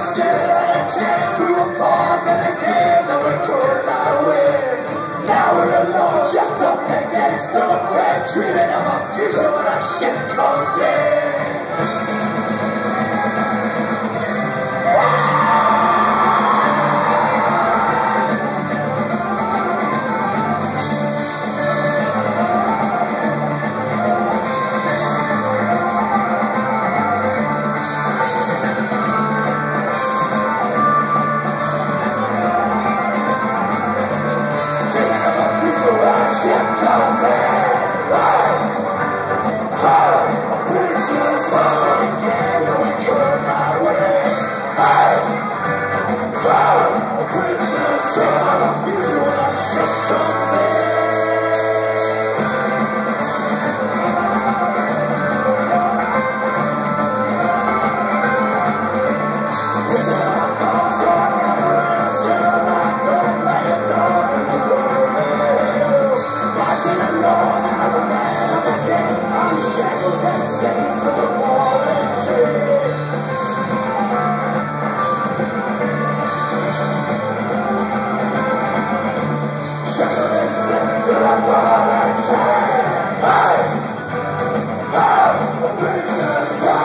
still had a chance. We were born in a game that we could not win. Now we're alone, just a peg against the red. Dreaming of a future when our shit comes in.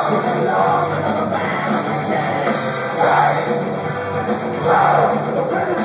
Hey!